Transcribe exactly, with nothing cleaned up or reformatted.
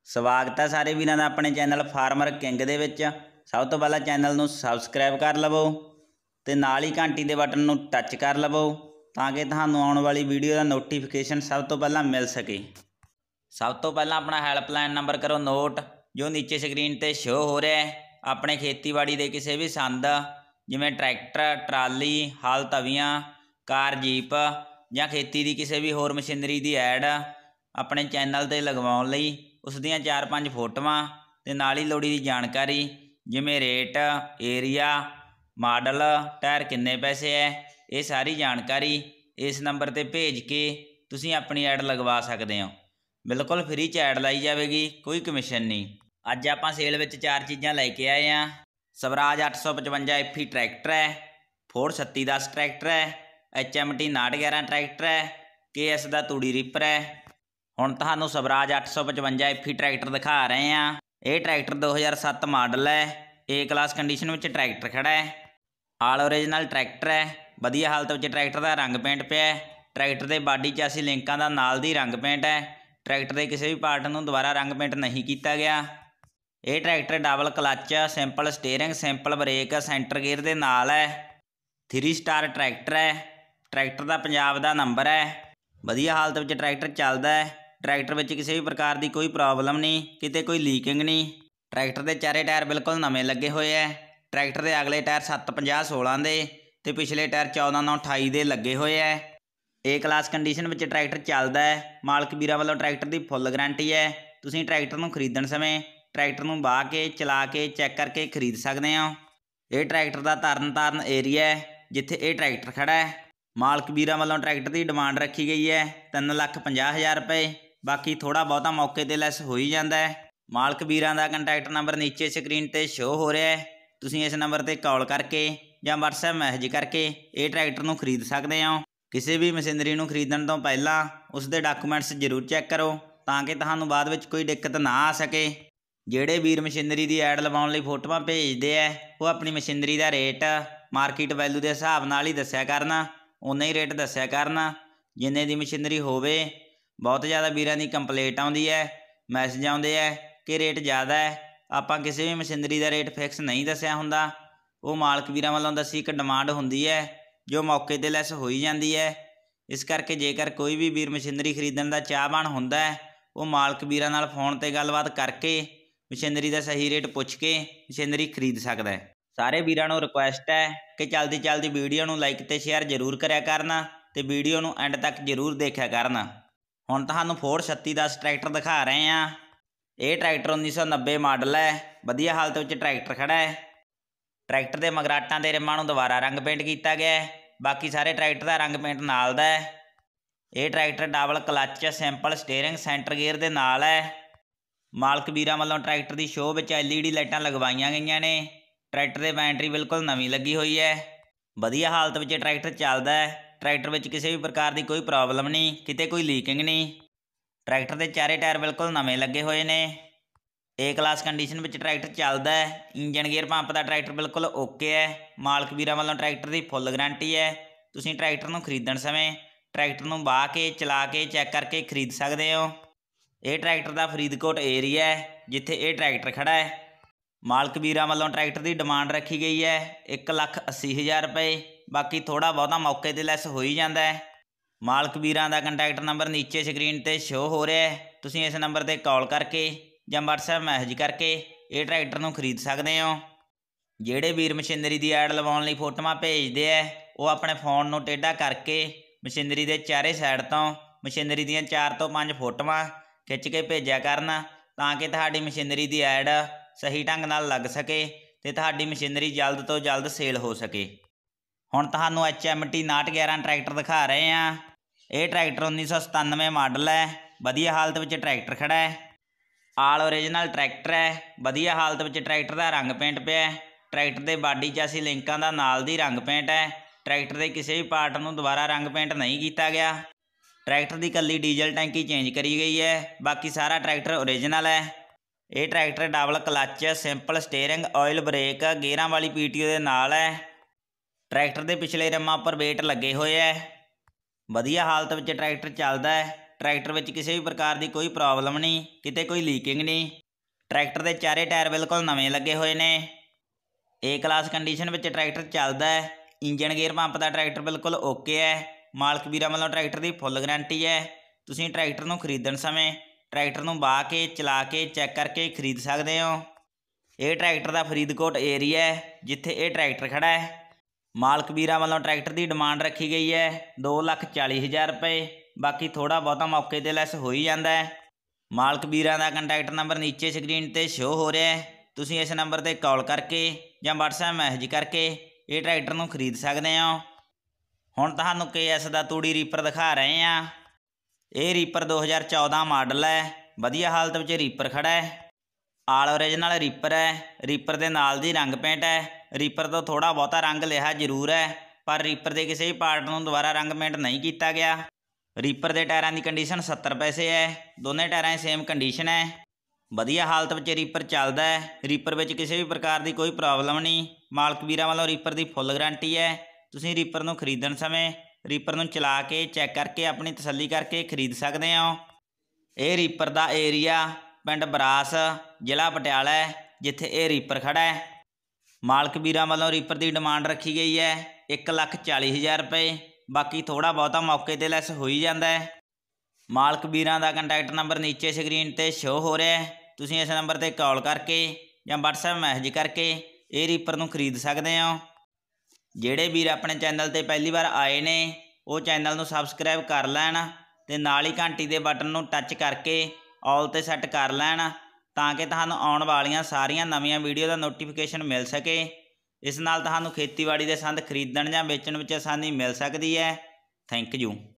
ਸਵਾਗਤ ਹੈ ਸਾਰੇ ਵੀਰਾਂ ਦਾ ਆਪਣੇ ਚੈਨਲ ਫਾਰਮਰ ਕਿੰਗ ਦੇ ਵਿੱਚ। ਸਭ ਤੋਂ ਪਹਿਲਾਂ ਚੈਨਲ ਨੂੰ ਸਬਸਕ੍ਰਾਈਬ ਕਰ ਲਵੋ ਤੇ ਨਾਲ ਹੀ ਘੰਟੀ ਦੇ ਬਟਨ ਨੂੰ ਟੱਚ ਕਰ ਲਵੋ ਤਾਂ ਕਿ ਤੁਹਾਨੂੰ ਆਉਣ ਵਾਲੀ ਵੀਡੀਓ ਦਾ ਨੋਟੀਫਿਕੇਸ਼ਨ ਸਭ ਤੋਂ ਪਹਿਲਾਂ ਮਿਲ ਸਕੇ। ਸਭ ਤੋਂ ਪਹਿਲਾਂ ਆਪਣਾ ਹੈਲਪਲਾइन ਨੰਬਰ ਕਰੋ ਨੋਟ ਜੋ ਨੀਚੇ ਸਕਰੀਨ ਤੇ ਸ਼ੋ ਹੋ ਰਿਹਾ ਹੈ। ਆਪਣੇ ਖੇਤੀਬਾੜੀ ਦੇ ਕਿਸੇ ਵੀ ਸੰਦ ਜਿਵੇਂ ट्रैक्टर ट्राली हल तवियां कार जीप ਜਾਂ खेती की किसी भी होर मशीनरी की ऐड अपने चैनल ते लगवाउण लई उस दियां चार पांच फोटोआं ते नाल ही लोड़ी दी जानकारी जिवें रेट एरिया मॉडल टायर किन्ने पैसे है ये सारी जानकारी इस नंबर ते भेज के तुसीं अपनी ऐड लगवा सकते हो। बिल्कुल फ्री च ऐड लाई जाएगी, कोई कमीशन नहीं। अज आपां सेल विच चार चीज़ां लैके आए हैं। स्वराज अठ सौ पचवंजा एफी ट्रैक्टर है, फोर्ड छत्ती दस ट्रैक्टर है, एच एम टी नाट ग्यारह ट्रैक्टर है, के एस का तूड़ी रिपर है। हुण तुहानूं स्वराज अठ सौ पचवंजा एफी ट्रैक्टर दिखा रहे हैं। ये ट्रैक्टर दो हज़ार सत्त मॉडल है, ए क्लास कंडीशन में ट्रैक्टर खड़ा है, आल ओरिजिनल ट्रैक्टर है, वधिया हालत में ट्रैक्टर का रंग पेंट पिया है। ट्रैक्टर के बाडी चासी लिंकां का नाल दी रंग पेंट है। ट्रैक्टर के किसी भी पार्ट नूं दोबारा रंग पेंट नहीं किया गया। ये tractor double clutch simple steering simple brake centre gear के नाल है। थ्री स्टार ट्रैक्टर है। ट्रैक्टर का पंजाब का नंबर है। वधिया हालत में ट्रैक्टर चलता है। ट्रैक्टर में किसी भी प्रकार की कोई प्रॉब्लम नहीं, किते कोई लीकिंग नहीं। ट्रैक्टर के चारे टायर बिल्कुल नवे लगे हुए है। ट्रैक्टर के अगले टायर सत्त पंजाह सोलह के ते पिछले टायर चौदह नौ अठाई के लगे हुए है। ए क्लास कंडीशन में ट्रैक्टर चलता है। मालक वीरां वालों ट्रैक्टर की फुल गारंटी है। तुसीं ट्रैक्टर नूं खरीदण समय ट्रैक्टर नूं बाह के चला के चैक करके खरीद सकते हो। ये ट्रैक्टर का तरन ताਰਨ एरिया है जिथे ये ट्रैक्टर खड़ा है। मालक वीरां वालों ट्रैक्टर की डिमांड रखी गई है तीन लख पंजाह हज़ार रुपये। बाकी थोड़ा बहुता मौके ते लैस हो ही जाता है। मालक वीरां दा कंटैक्ट नंबर नीचे स्क्रीन ते शो हो रहा है। तुसीं इस नंबर ते कॉल करके या वट्सएप मैसेज करके ये ट्रैक्टर नूं खरीद सकते हो। किसी भी मशीनरी नूं खरीदण तो पहला उसके डाकूमेंट्स जरूर चैक करो ताकि तुहानूं बाद विच कोई दिक्कत ना आ सके। ਜਿਹੜੇ ਵੀਰ ਮਸ਼ੀਨਰੀ ਦੀ ਐਡ ਲਵਾਉਣ ਲਈ ਫੋਟੋਆਂ ਭੇਜਦੇ ਆ ਉਹ ਆਪਣੀ ਮਸ਼ੀਨਰੀ ਦਾ ਰੇਟ ਮਾਰਕੀਟ ਵੈਲਿਊ ਦੇ ਹਿਸਾਬ ਨਾਲ ਹੀ ਦੱਸਿਆ ਕਰਨ, ਉਨਾ ਹੀ ਰੇਟ ਦੱਸਿਆ ਕਰਨ ਜਿੰਨੇ ਦੀ ਮਸ਼ੀਨਰੀ ਹੋਵੇ। ਬਹੁਤ ਜ਼ਿਆਦਾ ਵੀਰਾਂ ਦੀ ਕੰਪਲੇਂਟ ਆਉਂਦੀ ਹੈ, ਮੈਸੇਜ ਆਉਂਦੇ ਆ ਕਿ ਰੇਟ ਜ਼ਿਆਦਾ ਹੈ। ਆਪਾਂ ਕਿਸੇ ਵੀ ਮਸ਼ੀਨਰੀ ਦਾ ਰੇਟ ਫਿਕਸ ਨਹੀਂ ਦੱਸਿਆ ਹੁੰਦਾ, ਉਹ ਮਾਲਕ ਵੀਰਾਂ ਵੱਲੋਂ ਦੱਸੀ ਇੱਕ ਡਿਮਾਂਡ ਹੁੰਦੀ ਹੈ ਜੋ ਮੌਕੇ 'ਤੇ ਲੈਸ ਹੋਈ ਜਾਂਦੀ ਹੈ। ਇਸ ਕਰਕੇ ਜੇਕਰ ਕੋਈ ਵੀ ਵੀਰ ਮਸ਼ੀਨਰੀ ਖਰੀਦਣ ਦਾ ਚਾਹਵਾਨ ਹੁੰਦਾ ਹੈ ਉਹ ਮਾਲਕ ਵੀਰਾਂ ਨਾਲ ਫੋਨ 'ਤੇ ਗੱਲਬਾਤ ਕਰਕੇ मशीनरी का सही रेट पुछ के मशीनरी खरीद सकता है। सारे वीरां नूं रिक्वेस्ट है कि चलती चलती वीडियो नूं लाइक ते शेयर जरूर करिया करना ते वीडियो नूं एंड तक जरूर देखा करना। हुण तुहानूं फोर्ड छत्ती दस ट्रैक्टर दिखा रहे हैं। ये ट्रैक्टर उन्नीस सौ नब्बे मॉडल है, वधिया हालत में ट्रैक्टर खड़ा है। ट्रैक्टर के मगराटां ते रिमां नूं दोबारा रंग पेंट किया गया है। बाकी सारे ट्रैक्टर का रंग पेंट नाल दा है। ये tractor double clutch simple steering centre gear के नाल है। मालक वीरां वालों ट्रैक्टर की शो में एल ई डी लाइटां लगवाइया गई ने। ट्रैक्टर की बैटरी बिल्कुल नवी लगी हुई है। वधिया हालत में ट्रैक्टर चलता है। ट्रैक्टर में किसी भी प्रकार की कोई प्रॉब्लम नहीं, किते कोई लीकिंग नहीं। ट्रैक्टर के चारे टायर बिल्कुल नवे लगे हुए ने। ए क्लास कंडीशन में ट्रैक्टर चलता है। इंजन गेयर पंप का ट्रैक्टर बिल्कुल ओके है। मालक वीरां वालों ट्रैक्टर की फुल गारंटी है। तुसीं ट्रैक्टर नूं खरीदण समय ट्रैक्टर नूं बाह के चला के चैक करके खरीद सकते हो। ये ट्रैक्टर का फरीदकोट एरिया है जिथे ये ट्रैक्टर खड़ा है। मालक वीरां वालों ट्रैक्टर की डिमांड रखी गई है एक लख अस्सी हज़ार रुपये। बाकी थोड़ा बहुता मौके ते लैस हो ही जाता है। मालक वीरां दा कंटैक्ट नंबर नीचे स्क्रीन ते शो हो रहा है। तुसीं इस नंबर ते कॉल करके या वट्सएप मैसेज करके ये ट्रैक्टर नूं खरीद सकते हो। ਜਿਹੜੇ ਵੀਰ ਮਸ਼ੀਨਰੀ ਦੀ ਐਡ ਲਵਾਉਣ ਲਈ ਫੋਟੋਆਂ ਭੇਜਦੇ ਆ ਉਹ ਆਪਣੇ ਫੋਨ ਨੂੰ ਟੇਢਾ ਕਰਕੇ ਮਸ਼ੀਨਰੀ ਦੇ ਚਾਰੇ ਸਾਈਡ ਤੋਂ ਮਸ਼ੀਨਰੀ ਦੀਆਂ ਚਾਰ ਤੋਂ ਪੰਜ ਫੋਟੋਆਂ खिंच के भेजा करना ताकि तुहाडी मशीनरी की ऐड सही ढंग नाल लग सके ते तुहाडी मशीनरी जल्द तो जल्द सेल हो सके। हुण तुहानूं एच एम टी नाट ग्यारह ट्रैक्टर दिखा रहे हैं। ये ट्रैक्टर उन्नीस सौ सतानवे मॉडल है, वधिया हालत में ट्रैक्टर खड़ा है। आल ओरिजिनल ट्रैक्टर है, वधिया हालत में ट्रैक्टर का रंग पेंट पिया है। ट्रैक्टर के बाडी चासी लिंकां का नाल दी रंग पेंट है। ट्रैक्टर के किसी भी पार्ट नूं दोबारा रंग पेंट नहीं किया गया। ट्रैक्टर की कल्ली डीजल टैंकी चेंज करी गई है। बाकी सारा ट्रैक्टर ओरिजिनल है। ये tractor double clutch simple steering oil brake गेयरां वाली पी टी ओ के नाल है। ट्रैक्टर के पिछले रिमां पर वेट लगे हुए है। वधिया हालत में ट्रैक्टर चलता है। ट्रैक्टर विच किसी भी प्रकार की कोई प्रॉब्लम नहीं, किते कोई लीकिंग नहीं। ट्रैक्टर के चारे टायर बिल्कुल नवे लगे हुए ने। ए क्लास कंडीशन में ट्रैक्टर चलदा है। इंजन गेयर पंप का ट्रैक्टर बिल्कुल ओके है। मालक वीरां वालों ट्रैक्टर की फुल गारंटी है। तुसीं ट्रैक्टर नूं खरीदण समय ट्रैक्टर नूं बाह के चला के चैक करके खरीद सकते हो। ये ट्रैक्टर का फरीदकोट एरिया है जिथे ये ट्रैक्टर खड़ा है। मालक वीरां वालों ट्रैक्टर की डिमांड रखी गई है दो लख चाली हज़ार रुपये। बाकी थोड़ा बहुता मौके ते लैस हो ही जाता है। मालक वीरां का कंटैक्ट नंबर नीचे स्क्रीन ते शो हो रहा है। तुसीं इस नंबर ते कॉल करके या वट्सएप मैसेज करके ये ट्रैक्टर नूं खरीद सकते हो। हुण तुहानूं के एस का तूड़ी रीपर दिखा रहे हैं। ये रीपर दो हज़ार चौदह मॉडल है। वधिया हालत में रीपर खड़ा है। आल ओरिजिनल रीपर है। रीपर के नाल दी रंग पेंट है। रीपर तो थोड़ा बहुता रंग लिहा जरूर है, पर रीपर के किसी भी पार्ट नूं दोबारा रंग पेंट नहीं किया गया। रीपर के टायरां की कंडीशन सत्तर पैसे है। दोनों टायरां सेम कंडीशन है। वधिया हालत में रीपर चलदा है। रीपर में किसी भी प्रकार की कोई प्रॉब्लम नहीं। मालक वीरां वालों रीपर की फुल गारंटी है। तुसीं रीपर नूं खरीदण समय रीपर नूं चला के चैक करके अपनी तसल्ली करके खरीद सकते हो। ये रीपर का एरिया पिंड बरास जिला पटियाला है जिथे ये रीपर खड़ा है। मालक वीरां वालों रीपर की डिमांड रखी गई है एक लख चाली हज़ार रुपये। बाकी थोड़ा बहुता मौके ते लैस हो ही जाता है। मालक वीरां का कंटैक्ट नंबर नीचे स्क्रीन ते शो हो रहा है। तुसीं इस नंबर ते कॉल करके या वट्सएप मैसेज करके ये रीपर नूं खरीद सकते हो। ਜਿਹੜੇ ਵੀਰ अपने चैनल ते पहली बार आए ने वो चैनल नूं सबसक्राइब कर लैण ते नाल ही घंटी दे बटन नूं टच करके ऑल ते सैट कर लैण तां कि तुहानूं आउण वालीआं सारियां नवीआं वीडियो दा नोटिफिकेशन मिल सके। इस नाल तुहानूं खेतीबाड़ी दे संद खरीदण जां वेचण विच आसानी मिल सकदी है। Thank you.